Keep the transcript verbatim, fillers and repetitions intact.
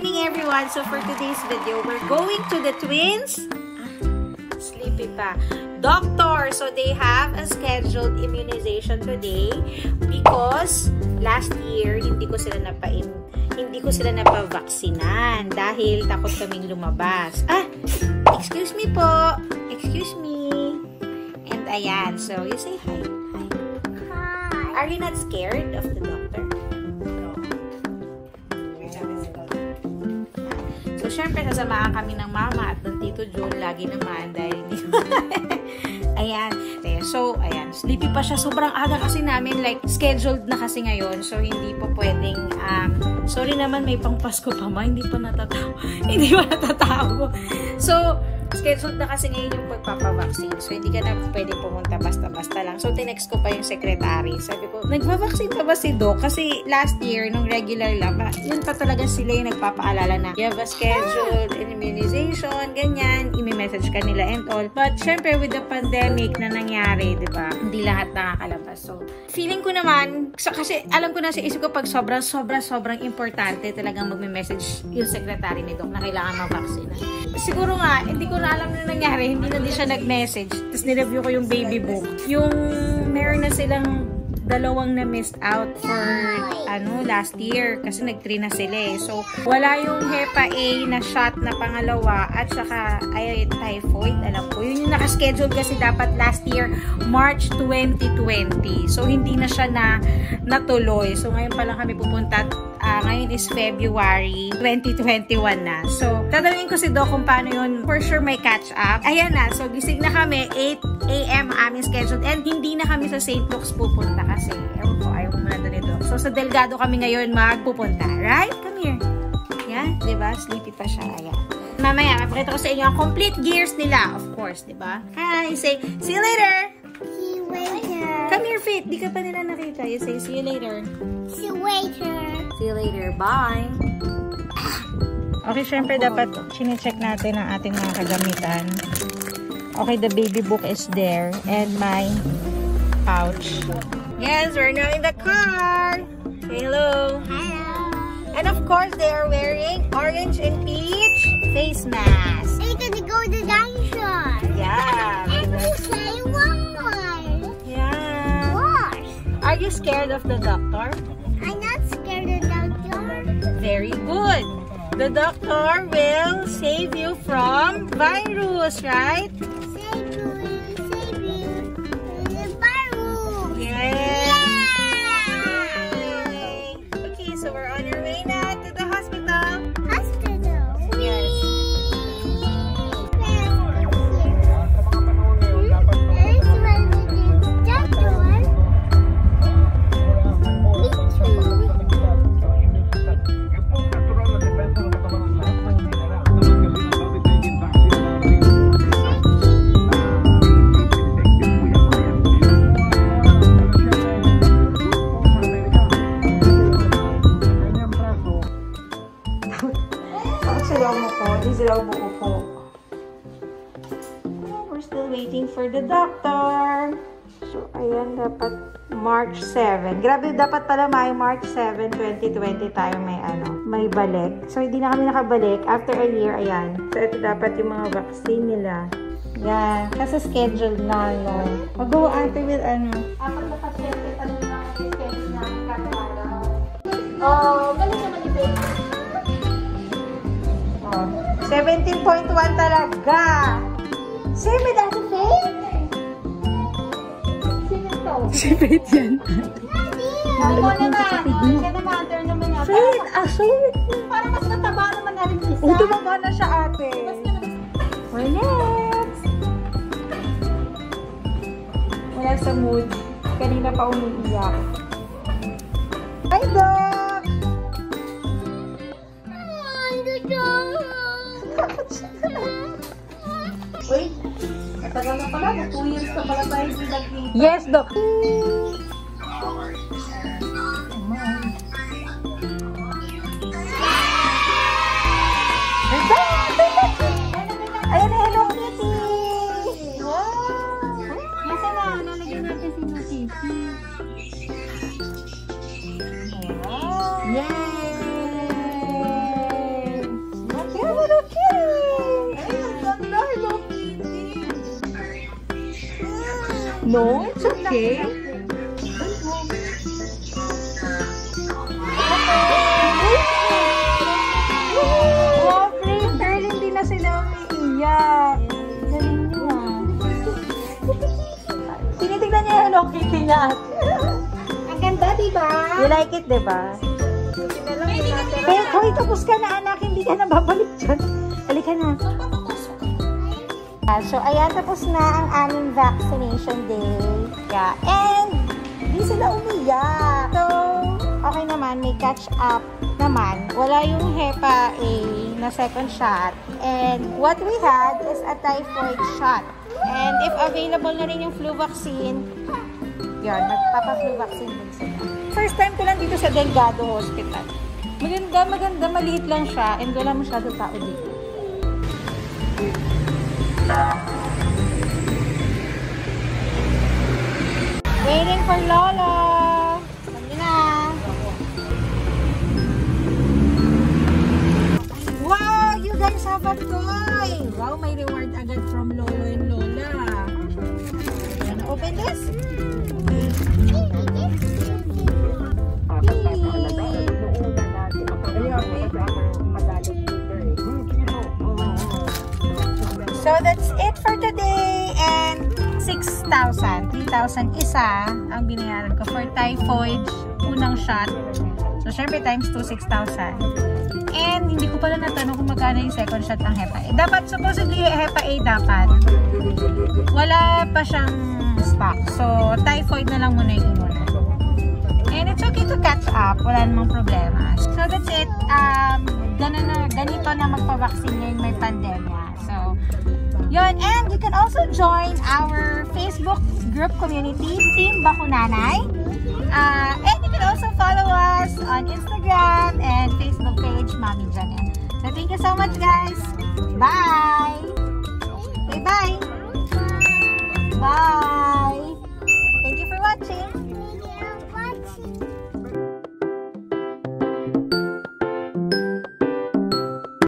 morning everyone! So for today's video, we're going to the twins. Ah, sleepy pa. Doctor! So they have a scheduled immunization today because last year hindi ko sila napa-im hindi ko sila napavaksinan dahil takot kaming lumabas. Ah! Excuse me po! Excuse me! And ayan, so you say hi. Hi. Hi. Are you not scared of the doctor? So, syempre, sasamaan kami ng mama at ng Tito Jun lagi naman dahil ayan. So, ayan. Sleepy pa siya. Sobrang aga kasi namin. Like, scheduled na kasi ngayon. So, hindi po pwedeng, um, sorry naman, may pang Pasko pa ma. Hindi pa natatawa. Hindi pa natatawa. So, scheduled na kasi ngayon yung pagpapavaccine. So, hindi ka na pwede pumunta basta-basta lang. So, tinext ko pa yung secretary. Sabi ko, nagpavaccine pa ba si Doc? Kasi last year, nung regular lang, yun pa talaga sila yung nagpapaalala na you have a scheduled immunization, ganyan, imi-message ka nila and all. But, syempre, with the pandemic na nangyari, di ba? Hindi lahat nakakalabas. So, feeling ko naman, so, kasi alam ko na sa isip ko, pag sobrang, sobrang, sobrang importante talagang mag-message yung secretary ni Doc na kailangan mag-vaccine. Siguro nga, hindi ko na alam na nangyari, hindi na din siya nag-message. Tapos nireview ko yung baby book. Yung meron na silang dalawang na missed out for ano last year kasi nag-three na sila eh. So, wala yung Hepa A na shot na pangalawa at saka ay typhoid. Alam ko, yun yung nakaschedule kasi dapat last year, March twenty twenty. So, hindi na siya na natuloy. So, ngayon pa lang kami pupunta. Uh, ngayon is February twenty twenty-one na. So, tatanungin ko si Doc kung paano yun. For sure may catch up. Ayan na. So, gising na kami. eight A M aming scheduled. And hindi na kami sa Saint Luke's pupunta kasi. Ewan ko, ayaw ko muna doon ito. So, sa Delgado kami ngayon magpupunta. Right? Come here. Yan. Diba? Sleepy pa siya. Ayan. Mamaya, mapakita ko sa inyo ang complete gears nila. Of course. Diba? Hi. Say, see you later. See you later. Come here, Faith. Di ka pa nila nakita. You say, see you later. See you later. See you later. Bye. Okay, syempre dapat chine-check natin ang ating mga kagamitan. Okay, the baby book is there. And my pouch. Yes, we're now in the car. Say hello. Hello. And of course, they are wearing orange and peach face masks. We're gonna go to the dinosaur. Yeah. And we say one. Yeah. What? Are you scared of the doctor? I'm not scared of the doctor. Very good. The doctor will save you from virus, right? Save you, save you from the virus. Yes. Yay! Okay, so we're on our way now to the hospital. Hospital. Yes. We're still waiting for the doctor. So, ayan, dapat March seventh. Grabe, dapat pala may March seventh, twenty twenty tayo may ano, may balik. So, hindi na kami nakabalik. After a year, ayan. So, ito dapat yung mga vaccine nila. Yan. Kasi scheduled na, no? Mag-go ate with ano. Apat na pasyente, tanong na yung schedule namin kakalaga. Oh, galing naman yung baby. Oh, seventeen point one talaga. Same with Ate Faith? Sino to? Si Faith yan. Ako naman. Siya naman. Turn naman niya. Faith! Ah, Faith! Para mas mataba naman na rin isa. Oh, tumaba na siya, ate. We're next. Wala sa mood. Kanina pa umiiyak. Hi, Doc! Uy, matagal na pala. two years na pala tayo hindi nagkita. Yes, Doc. Ayan na, Hello Kitty! Wow! Nasa na, nalagyan natin si Kitty. Yay! No, it's okay. Wow, Prince, Earl, hindi na sila umiiyak. Galing niyo ah. Tinitignan niya yung Hello Kitty niya. Ang ganda, diba? You like it, diba? Wait, hoy, tapos ka na anak, hindi ka na babalik dyan. Halika na. So, ayan, tapos na ang aming vaccination day. Yeah, and hindi sila umiyak. So, okay naman, may catch up naman. Wala yung Hepa A na second shot. And what we had is a typhoid shot. And if available na rin yung flu vaccine, yun, magpapa-flu vaccine din sila. First time ko lang dito sa Delgado Hospital. Maganda, maganda, maliit lang siya and wala masyado tao dito. Waiting for Lola! Sabi na! Wow! You guys have a toy! Wow, may reward agad from Lolo and Lola. Can I open this? So that's it for today, and six thousand, three thousand isa ang binayaran ko for typhoid, unang shot. So syempre times two, six thousand. And hindi ko pala natanong kung magkano yung second shot ng Hepa A. Dapat, supposedly Hepa A dapat. Wala pa siyang stock. So typhoid na lang muna yung inuna. And it's okay to catch up. Wala namang problema. So that's it. Um, ganun na, ganito na magpa-vaccine ngayong may pandemya. So, yun. And you can also join our Facebook group community, Team Bakunanay. Uh, and you can also follow us on Instagram and Facebook page, Mami Janelle. So, thank you so much, guys. Bye! Bye-bye!